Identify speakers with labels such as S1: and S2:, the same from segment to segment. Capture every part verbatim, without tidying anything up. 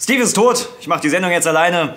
S1: Steve ist tot. Ich mach die Sendung jetzt alleine.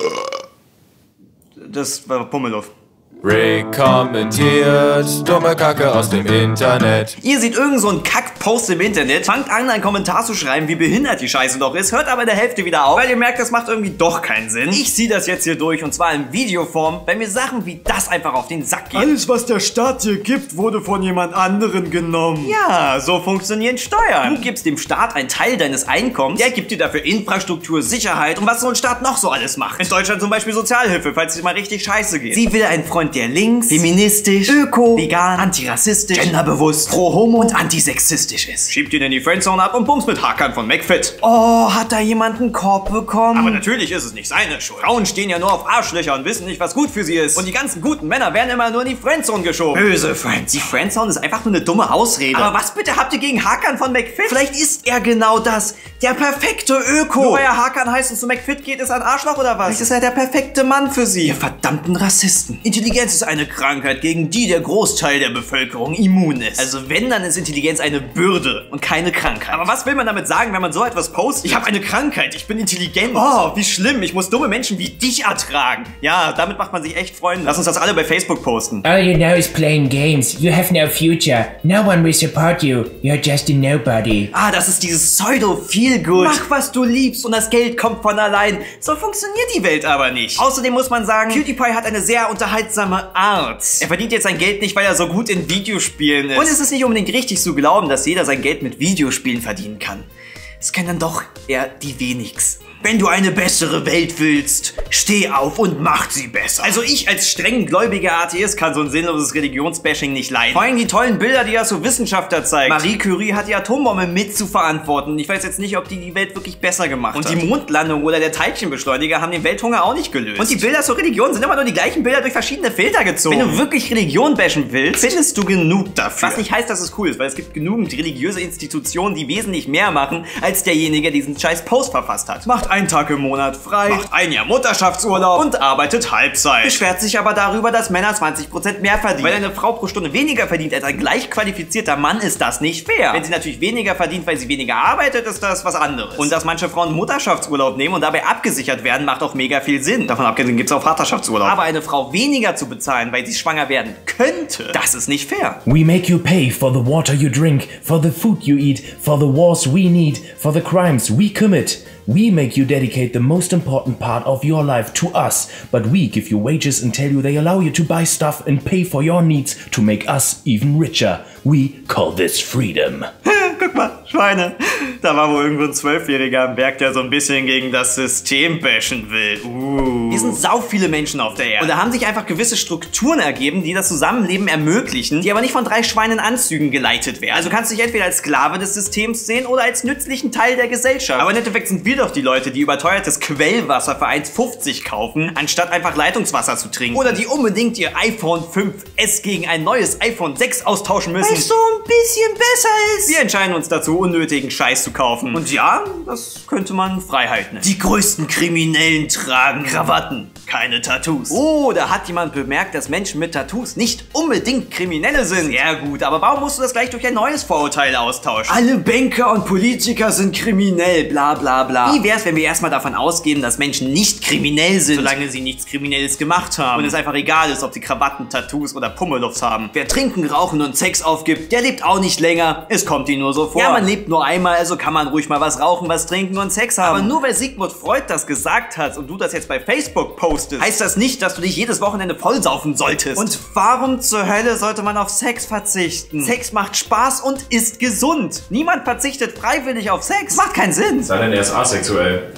S1: Das war Pummeluff.
S2: Rick kommentiert dumme Kacke aus dem Internet.
S1: Ihr seht irgend so einen Kack-Post im Internet, fangt an, einen Kommentar zu schreiben, wie behindert die Scheiße doch ist, hört aber in der Hälfte wieder auf, weil ihr merkt, das macht irgendwie doch keinen Sinn. Ich ziehe das jetzt hier durch und zwar in Videoform, weil mir Sachen wie das einfach auf den Sack gehen.
S3: Alles, was der Staat dir gibt, wurde von jemand anderen genommen.
S1: Ja, so funktionieren Steuern. Du gibst dem Staat einen Teil deines Einkommens, der gibt dir dafür Infrastruktur, Sicherheit und was so ein Staat noch so alles macht. In Deutschland zum Beispiel Sozialhilfe, falls es mal richtig scheiße geht. Sie will einen Freund, der links, feministisch, öko, vegan, antirassistisch, genderbewusst, pro-homo und antisexistisch ist. Schiebt ihn in die Friendzone ab und bums mit Hakan von McFit. Oh, hat da jemand einen Korb bekommen? Aber natürlich ist es nicht seine Schuld. Frauen stehen ja nur auf Arschlöcher und wissen nicht, was gut für sie ist. Und die ganzen guten Männer werden immer nur in die Friendzone geschoben. Böse Friends. Die Friendzone ist einfach nur eine dumme Ausrede. Aber was bitte habt ihr gegen Hakan von McFit? Vielleicht ist er genau das. Der perfekte Öko. Nur weil er Hakan heißt und zu McFit geht, ist er ein Arschloch oder was? Vielleicht ist er der perfekte Mann für sie. Ihr verdammten Rassisten. Intelligenz ist eine Krankheit, gegen die der Großteil der Bevölkerung immun ist. Also wenn, dann ist Intelligenz eine Bürde und keine Krankheit. Aber was will man damit sagen, wenn man so etwas postet? Ich habe eine Krankheit, ich bin intelligent. Oh, wie schlimm, ich muss dumme Menschen wie dich ertragen. Ja, damit macht man sich echt Freunde. Lass uns das alle bei Facebook posten.
S4: All you know is playing games. You have no future. No one will support you. You're just a nobody.
S1: Ah, das ist dieses Pseudo-Feel-Good. Mach, was du liebst und das Geld kommt von allein. So funktioniert die Welt aber nicht. Außerdem muss man sagen, PewDiePie hat eine sehr unterhaltsame Art. Er verdient jetzt sein Geld nicht, weil er so gut in Videospielen ist. Und es ist nicht unbedingt richtig zu glauben, dass jeder sein Geld mit Videospielen verdienen kann. Es können dann doch eher die wenigsten. Wenn du eine bessere Welt willst, steh auf und mach sie besser. Also ich als streng gläubiger Atheist kann so ein sinnloses Religionsbashing nicht leiden. Vor allem die tollen Bilder, die das so Wissenschaftler zeigen. Marie Curie hat die Atombombe mit zu verantworten. Ich weiß jetzt nicht, ob die die Welt wirklich besser gemacht hat. Und die Mondlandung oder der Teilchenbeschleuniger haben den Welthunger auch nicht gelöst. Und die Bilder zur Religion sind immer nur die gleichen Bilder durch verschiedene Filter gezogen. Wenn du wirklich Religion bashen willst, findest du genug dafür. Was nicht heißt, dass es cool ist, weil es gibt genügend religiöse Institutionen, die wesentlich mehr machen, als derjenige, der diesen scheiß Post verfasst hat. Macht einen Tag im Monat frei, macht ein Jahr Mutterschaftsurlaub und arbeitet Halbzeit. Beschwert sich aber darüber, dass Männer zwanzig Prozent mehr verdienen. Weil eine Frau pro Stunde weniger verdient als ein gleich qualifizierter Mann, ist das nicht fair. Wenn sie natürlich weniger verdient, weil sie weniger arbeitet, ist das was anderes. Und dass manche Frauen Mutterschaftsurlaub nehmen und dabei abgesichert werden, macht auch mega viel Sinn. Davon abgesehen gibt es auch Vaterschaftsurlaub. Aber eine Frau weniger zu bezahlen, weil sie schwanger werden könnte, das ist nicht fair.
S4: We make you pay for the water you drink, for the food you eat, for the wars we need, for the crimes we commit. We make you dedicate the most important part of your life to us, but we give you wages and tell you they allow you to buy stuff and pay for your needs to make us even richer. We call this freedom.
S1: Guck mal, Schweine. Da war wohl irgendwo ein Zwölfjähriger am Berg, der so ein bisschen gegen das System bashen will. Uh. Hier sind sau viele Menschen auf der Erde. Und da haben sich einfach gewisse Strukturen ergeben, die das Zusammenleben ermöglichen, die aber nicht von drei Schweinen Anzügen geleitet werden. Also kannst du dich entweder als Sklave des Systems sehen oder als nützlichen Teil der Gesellschaft. Aber im Endeffekt sind wir doch die Leute, die überteuertes Quellwasser für eins fünfzig kaufen, anstatt einfach Leitungswasser zu trinken. Oder die unbedingt ihr iPhone fünf S gegen ein neues iPhone sechs austauschen müssen. Weil es so ein bisschen besser ist. Wir entscheiden uns dazu, unnötigen Scheiß zu kaufen. Und ja, das könnte man Freiheit nennen. Die größten Kriminellen tragen Krawatten, keine Tattoos. Oh, da hat jemand bemerkt, dass Menschen mit Tattoos nicht unbedingt Kriminelle sind. Sehr gut, aber warum musst du das gleich durch ein neues Vorurteil austauschen? Alle Banker und Politiker sind kriminell, bla bla bla. Wie wär's, wenn wir erstmal davon ausgehen, dass Menschen nicht kriminell sind, solange sie nichts Kriminelles gemacht haben. Und es einfach egal ist, ob sie Krawatten, Tattoos oder Pummeluffs haben. Wer trinken, rauchen und Sex aufgibt, der lebt auch nicht länger. Es kommt ihm nur so vor. Ja, man lebt nur einmal, also kann man ruhig mal was rauchen, was trinken und Sex haben. Aber nur weil Sigmund Freud das gesagt hat und du das jetzt bei Facebook postest, heißt das nicht, dass du dich jedes Wochenende vollsaufen solltest. Und warum zur Hölle sollte man auf Sex verzichten? Sex macht Spaß und ist gesund. Niemand verzichtet freiwillig auf Sex. Macht keinen Sinn.
S2: Sei denn, er ist asexuell.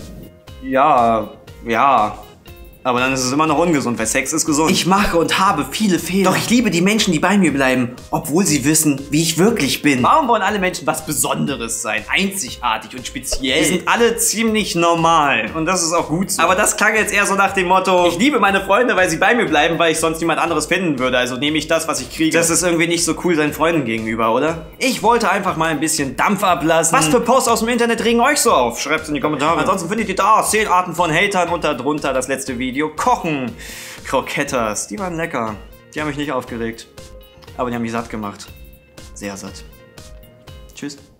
S1: Ja, ja. Aber dann ist es immer noch ungesund, weil Sex ist gesund. Ich mache und habe viele Fehler. Doch ich liebe die Menschen, die bei mir bleiben, obwohl sie wissen, wie ich wirklich bin. Warum wollen alle Menschen was Besonderes sein? Einzigartig und speziell. Wir sind alle ziemlich normal. Und das ist auch gut so. Aber das klang jetzt eher so nach dem Motto, ich liebe meine Freunde, weil sie bei mir bleiben, weil ich sonst niemand anderes finden würde. Also nehme ich das, was ich kriege. Das ist irgendwie nicht so cool seinen Freunden gegenüber, oder? Ich wollte einfach mal ein bisschen Dampf ablassen. Was für Posts aus dem Internet regen euch so auf? Schreibt's in die Kommentare. Ansonsten findet ihr da zehn Arten von Hatern und darunter das letzte Video. Kochen. Krokettas. Die waren lecker. Die haben mich nicht aufgeregt. Aber die haben mich satt gemacht. Sehr satt. Tschüss.